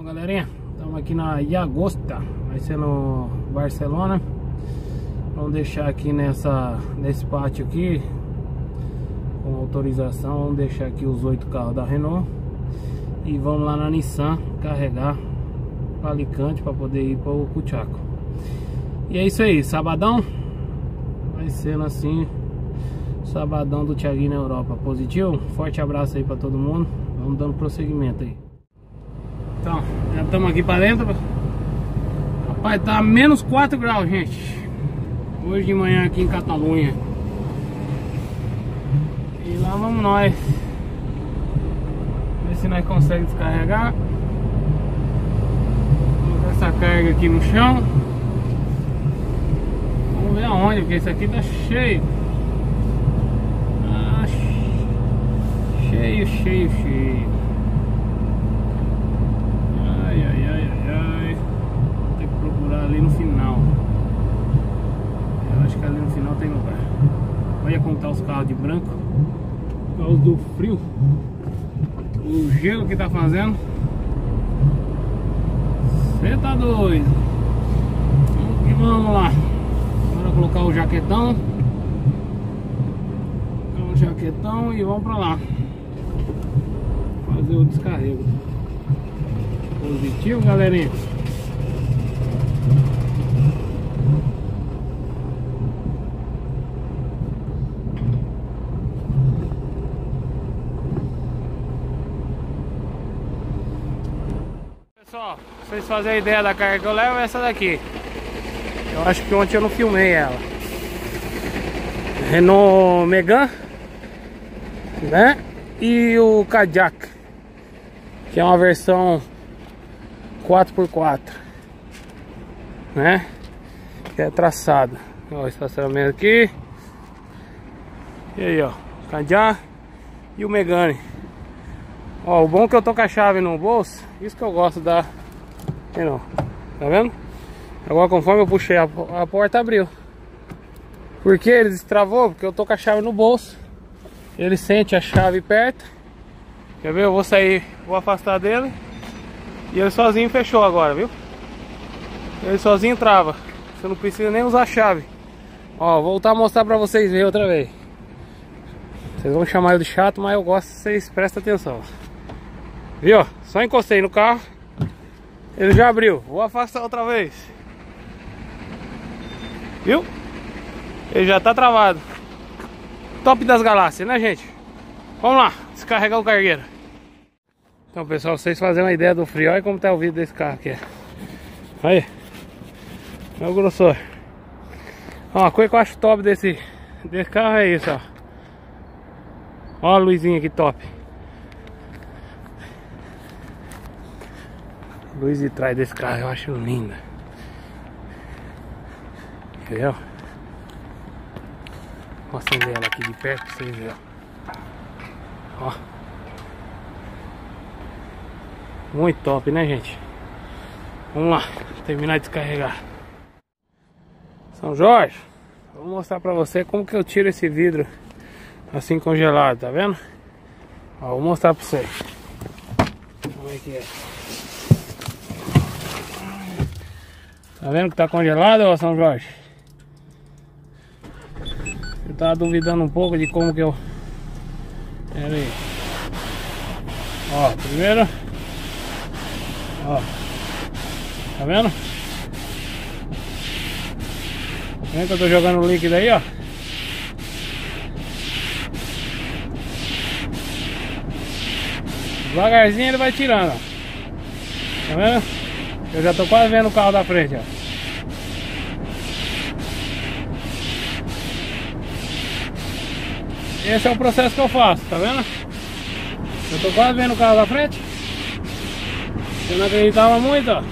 Galerinha, estamos aqui na Llagosta, vai ser no Barcelona. Vamos deixar aqui nesse pátio aqui com autorização. Vamos deixar aqui os 8 carros da Renault e vamos lá na Nissan carregar para Alicante para poder ir para o Cuchaco. E é isso aí, sabadão vai sendo assim, sabadão do Thiaguinho na Europa. Positivo? Forte abraço aí para todo mundo. Vamos dando prosseguimento aí. Então, já estamos aqui para dentro. Rapaz, tá menos 4 graus, gente. Hoje de manhã aqui em Catalunha. E lá vamos nós. Ver se nós conseguimos descarregar. Vamos colocar essa carga aqui no chão. Vamos ver aonde, porque esse aqui tá cheio. Ah, cheio. Vou ter que procurar ali no final. Eu acho que ali no final tem lugar. Olha como tá os carros de branco. Por causa do frio. O gelo que tá fazendo. Você tá doido. E vamos lá. Agora colocar o jaquetão. Colocar o jaquetão e vamos pra lá. Fazer o descarrego. Positivo, galerinha. Pessoal, pra vocês fazerem a ideia da carga que eu levo, é essa daqui. Eu acho que ontem eu não filmei ela. Renault Megane, né? E o Kodiaq, que é uma versão 4x4, né? Que é traçado. Ó, o estacionamento aqui. E aí, ó, Kodiaq e o Megane. Ó, o bom é que eu tô com a chave no bolso. Isso que eu gosto da Renault. Tá vendo? Agora conforme eu puxei a porta abriu. Por que ele destravou? Porque eu tô com a chave no bolso. Ele sente a chave perto. Quer ver? Eu vou sair, vou afastar dele. E ele sozinho fechou agora, viu? Ele sozinho trava. Você não precisa nem usar a chave. Ó, vou voltar a mostrar pra vocês verem outra vez. Vocês vão chamar eu de chato, mas eu gosto que vocês prestem atenção. Viu? Só encostei no carro. Ele já abriu. Vou afastar outra vez. Viu? Ele já tá travado. Top das galáxias, né, gente? Vamos lá, descarregar o cargueiro. Então, pessoal, vocês fazerem uma ideia do frio. Olha como tá o vidro desse carro aqui. Aí. Olha o grossor. Ó, a coisa que eu acho top desse carro é isso, ó. Ó a luzinha aqui top. Luz de trás desse carro eu acho linda. Entendeu? Vou acender ela aqui de perto pra vocês verem. Ó. Muito top, né, gente? Vamos lá, terminar de descarregar. São Jorge, vou mostrar pra você como que eu tiro esse vidro assim congelado, tá vendo? Ó, vou mostrar pra vocês como é que é. Tá vendo que tá congelado, ó, São Jorge? Eu tava duvidando um pouco de como que eu... Pera aí. Ó, primeiro. Ó. Tá vendo? Vem que eu tô jogando o líquido aí, ó. Devagarzinho ele vai tirando, ó. Tá vendo? Eu já tô quase vendo o carro da frente, ó. Esse é o processo que eu faço, tá vendo? Eu tô quase vendo o carro da frente. Eu não acreditava muito, ó.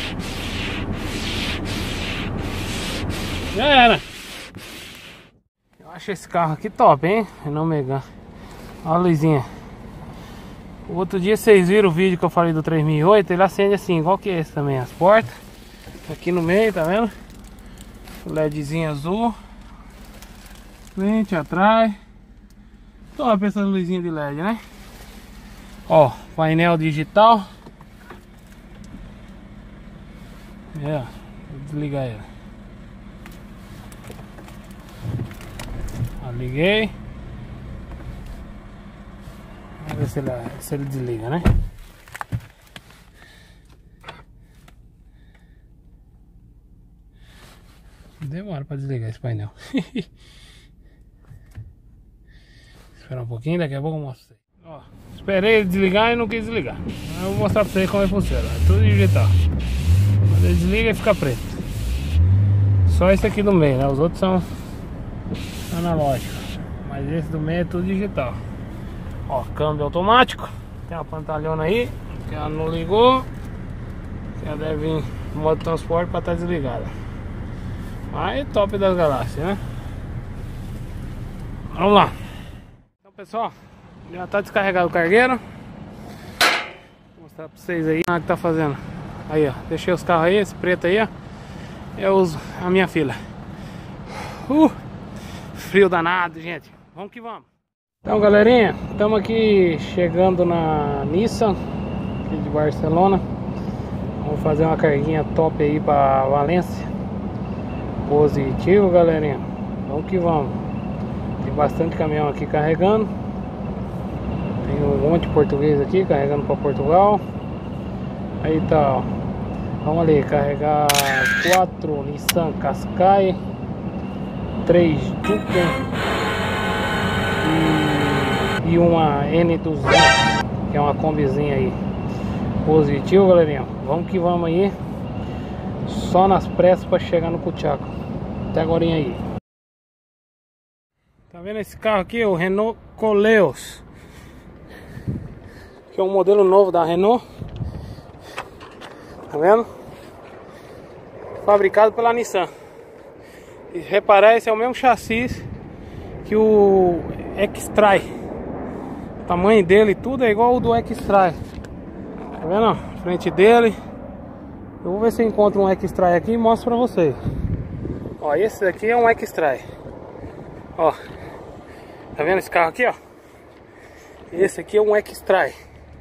Já era. Eu acho esse carro aqui top, hein? Renault Megane. Olha a luzinha. O outro dia vocês viram o vídeo que eu falei do 3008. Ele acende assim, igual que esse também. As portas aqui no meio, tá vendo? O LEDzinho azul. Frente, atrás. Top essa luzinha de LED, né? Ó, painel digital. É, vou desligar ele. Ó, liguei. Vamos ver se ele desliga, né? Demora pra desligar esse painel. Espera um pouquinho, daqui a pouco eu mostro. Ó, esperei ele desligar e não quis desligar. Eu vou mostrar pra vocês como é que funciona. É tudo digital. Quando ele desliga e fica preto. Só esse aqui do meio, né? Os outros são analógicos. Mas esse do meio é tudo digital. Ó, câmbio automático. Tem uma pantalhona aí que ela não ligou. Que ela deve vir no modo transporte para estar desligada. Aí top das galáxias, né? Vamos lá. Então pessoal, já tá descarregado o cargueiro. Vou mostrar pra vocês aí o que tá fazendo. Aí ó, deixei os carros aí, esse preto aí ó. Eu uso a minha fila. Frio danado, gente. Vamos que vamos. Então galerinha, estamos aqui chegando na Nissan aqui de Barcelona. Vamos fazer uma carguinha top aí para Valência. Positivo, galerinha. Vamos que vamos. Tem bastante caminhão aqui carregando. Tem um monte de português aqui carregando para Portugal. Aí tá, ó. Vamos ali carregar 4 Nissan Qashqai, 3 Juke e uma N200, que é uma combizinha aí. Positivo, galerinha. Vamos que vamos aí. Só nas pressas para chegar no Cuchaco. Até agora aí. Tá vendo esse carro aqui? O Renault Koleos, que é um modelo novo da Renault. Tá vendo? Fabricado pela Nissan. E reparar, esse é o mesmo chassi que o X-Trail. O tamanho dele tudo é igual ao do X-Trail. Tá vendo? A frente dele. Eu vou ver se eu encontro um X-Trail aqui e mostro pra vocês. Ó, esse daqui é um X-Trail. Ó, tá vendo esse carro aqui, ó? Esse aqui é um X-Trail.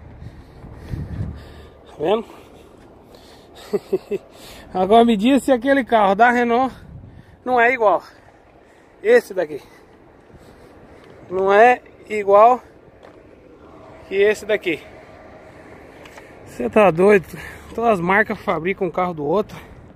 Tá vendo? Agora me diz se aquele carro da Renault não é igual. Esse daqui não é igual que esse daqui. Você tá doido? Todas as marcas fabricam um carro do outro.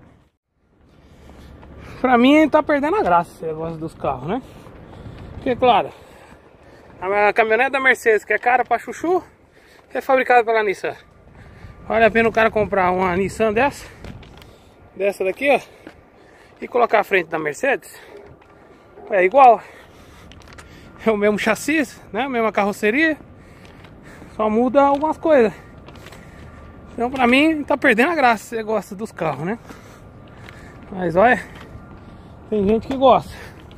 Pra mim tá perdendo a graça esse negócio dos carros, né? Porque claro, a caminhonete da Mercedes, que é cara pra chuchu, é fabricada pela Nissan. Vale a pena o cara comprar uma Nissan dessa daqui, ó, e colocar à frente da Mercedes. É igual. É o mesmo chassi, né? A mesma carroceria. Só muda algumas coisas. Então pra mim tá perdendo a graça se você gosta dos carros, né? Mas olha, tem gente que gosta.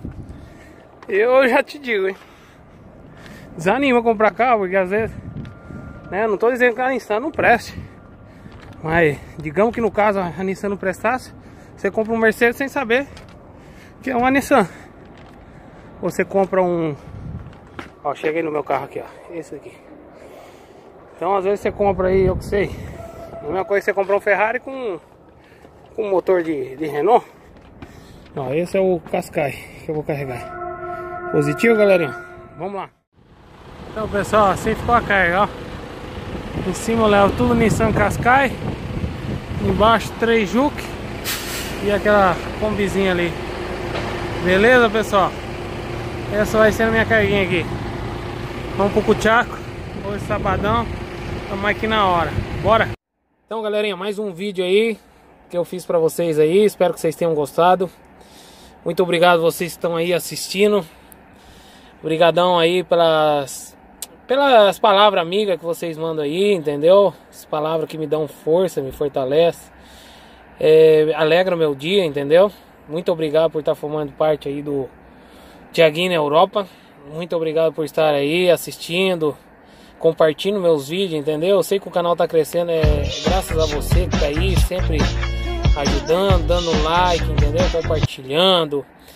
Eu já te digo, hein? Desanima comprar carro, porque às vezes, né? Não tô dizendo que a Nissan não preste, mas digamos que no caso a Nissan não prestasse, você compra um Mercedes sem saber que é uma Nissan. Ou você compra um... Ó, cheguei no meu carro aqui, ó. Esse aqui. Então às vezes você compra aí, eu que sei, a mesma coisa que você comprar um Ferrari com motor de Renault. Ó, esse é o Qashqai que eu vou carregar. Positivo, galerinha? Vamos lá. Então pessoal, assim ficou a carga, ó. Em cima eu levo tudo Nissan Qashqai. Embaixo 3 Juke e aquela combizinha ali. Beleza, pessoal? Essa vai ser a minha carguinha aqui. Vamos pro Cuchaco. Hoje sabadão. Estamos aqui na hora. Bora? Então galerinha, mais um vídeo aí que eu fiz pra vocês aí. Espero que vocês tenham gostado. Muito obrigado vocês que estão aí assistindo. Obrigadão aí pelas palavras amigas que vocês mandam aí, entendeu? As palavras que me dão força, me fortalecem, alegra o meu dia, entendeu? Muito obrigado por estar formando parte aí do Thiaguinho na Europa. Muito obrigado por estar aí assistindo, compartilhando meus vídeos, entendeu? Eu sei que o canal tá crescendo, graças a você que tá aí sempre ajudando, dando like, entendeu? Compartilhando.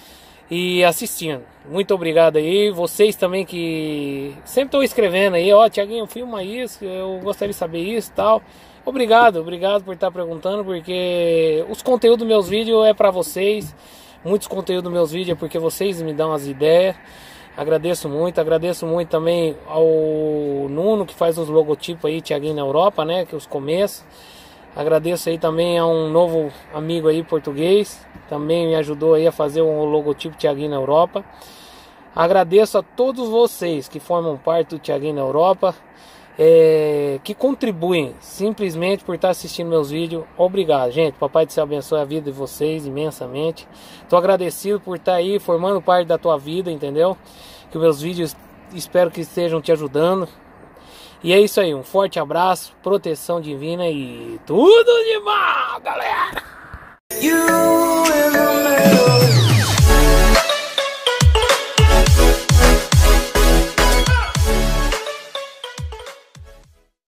e assistindo. Muito obrigado aí. Vocês também que sempre estão escrevendo aí, ó, Thiaguinho, filma isso, eu gostaria de saber isso e tal. Obrigado por estar perguntando, porque os conteúdos dos meus vídeos é para vocês. Muitos conteúdos dos meus vídeos é porque vocês me dão as ideias. Agradeço muito também ao Nuno que faz os logotipos aí, Thiaguinho na Europa, né, que os começos. Agradeço aí também a um novo amigo aí português, também me ajudou aí a fazer um logotipo Thiaguinho na Europa. Agradeço a todos vocês que formam parte do Thiaguinho na Europa, que contribuem simplesmente por estar assistindo meus vídeos. Obrigado, gente. Papai do Céu abençoe a vida de vocês imensamente. Tô agradecido por estar aí formando parte da tua vida, entendeu? Que os meus vídeos espero que estejam te ajudando. E é isso aí, um forte abraço, proteção divina e tudo de mal, galera!